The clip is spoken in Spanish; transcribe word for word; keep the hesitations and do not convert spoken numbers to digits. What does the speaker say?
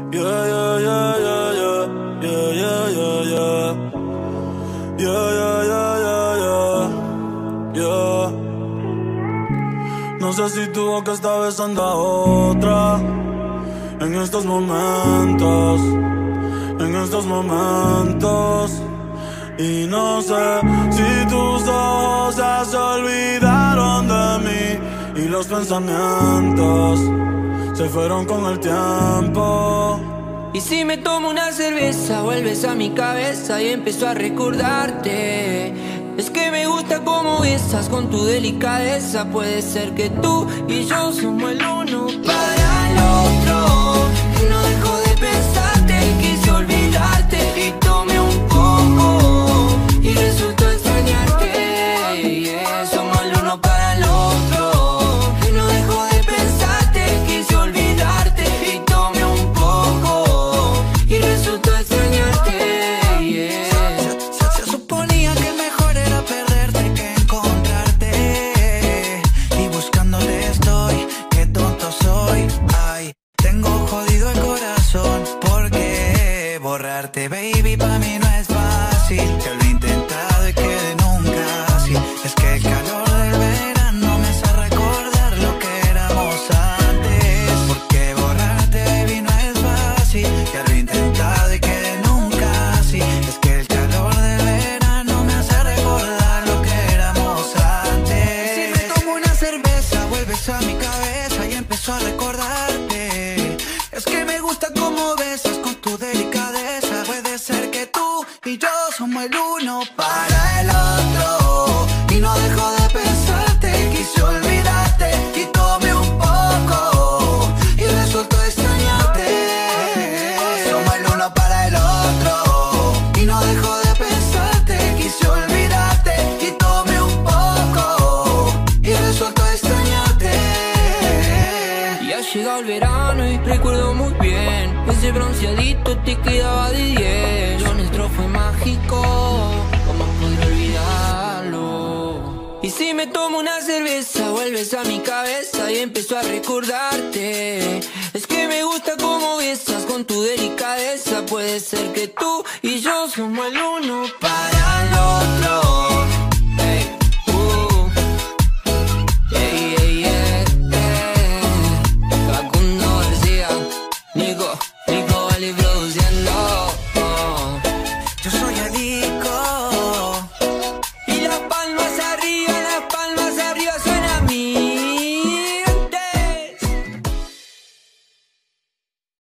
Yeah, yeah, yeah, yeah, yeah, yeah, yeah, yeah, yeah. Yeah, yeah, yeah, yeah, yeah, yeah. No sé si tu boca está besando a otra en estos momentos, en estos momentos. Y no sé si tus ojos ya se olvidaron de mí y los pensamientos se fueron con el tiempo. Y si me tomo una cerveza, vuelves a mi cabeza y empiezo a recordarte. Es que me gusta cómo besas con tu delicadeza. Puede ser que tú y yo somos el uno para el otro. Y no dejo de pensarte, quise olvidarte y tomé un poco y resultó extrañarte. Yeah, somos el uno para el otro. Y no dejo de pensarte, quise olvidarte y tomé un poco y resultó extrañarte. Yeah. Se, se suponía que mejor era perderte que encontrarte. Y buscándote estoy, qué tonto soy. Ay, tengo jodido el corazón porque borrarte, baby, para mí no es fácil. Te lo he intentado y que nunca así. Es que el calor del verano me hace recordar lo que éramos antes. Porque borrarte, baby, no es fácil. Ya lo he intentado y que nunca así. Es que el calor del verano me hace recordar lo que éramos antes. Si me tomo una cerveza, vuelves a mi cabeza y empiezo a recordarte. Es que me gusta cómo besas con tu delicadeza. Puede ser que tú y yo somos el uno para el otro. Y no dejo de pensarte, quise olvidarte y tomé un poco y resultó extrañarte. Somos el uno para el otro. Y no dejo de pensarte, quise olvidarte y tomé un poco y resultó extrañarte. Y ha llegado el verano y recuerdo muy bien. Ese bronceadito te quedaba de diez. Lo nuestro fue mágico, ¿cómo podré olvidarlo? Y si me tomo una cerveza, vuelves a mi cabeza y empiezo a recordarte. Es que me gusta cómo besas con tu delicadeza. Puede ser que tú y yo somos el uno para